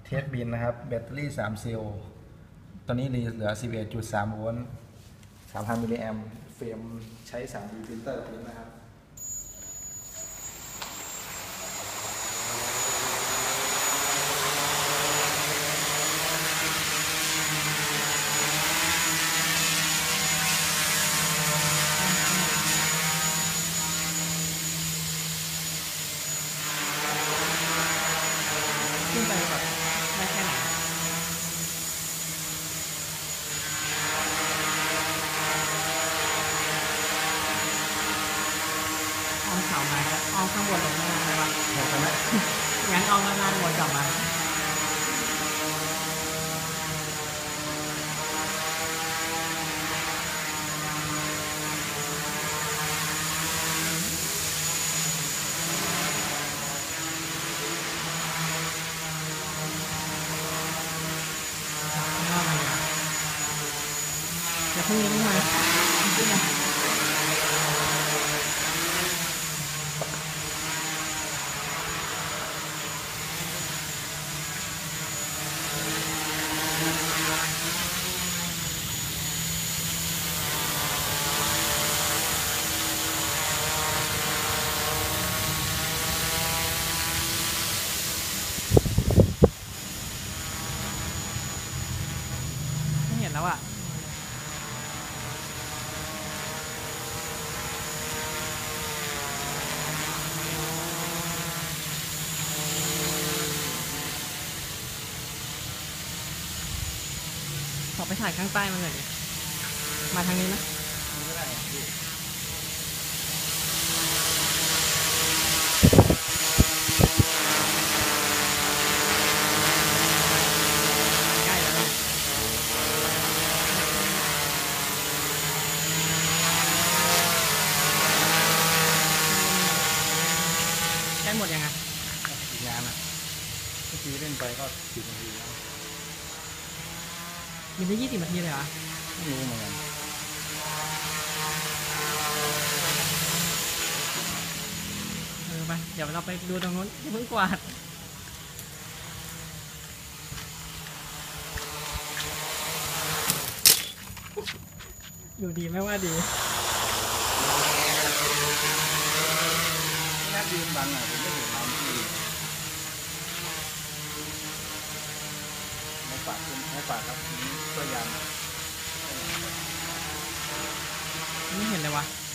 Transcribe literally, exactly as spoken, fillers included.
เทสบินนะครับแบตเตอรี่สามเซลล์ตอนนี้เหลือ สิบเอ็ดจุดสาม โวลต์ สามพัน มิลลิแอมป์เฟรมใช้ ทรี ดี printer พิมพ์นะครับขึ้นไปแบบได้แค่ไหนอ้อมเสามาแล้วอ้อมข้างบนลงข้างล่างได้ปะหมดแล้วนะงั้นอ้อมข้างล่างวนกลับมาอย่าเพิ่งยิ้มมาขึ้นมาไม่เห็นแล้วอ่ะขอไปถ่ายข้างใต้มันหน่อยดิมาทางนี้นะไม่ได้พี่ใกล้แล้วใกล้หมดยังไงอีกงานอ่ะเมื่อกี้เล่นไปก็สิบนาทีแล้วมีได้ยี่สิบนาทีเลยเหรอไม่รู้เหมือนกันเออไปเดี๋ยวเราไปดูตรงนู้นอย่าเพิ่งกวาดอยู่ดีไม่ว่าดีไม่น่ายืนบังอ่ะผมไม่เห็นน้ำที่ไม่ปากคุณไม่ปากครับนี้ช่วยยันไม่เห็นเลยวะ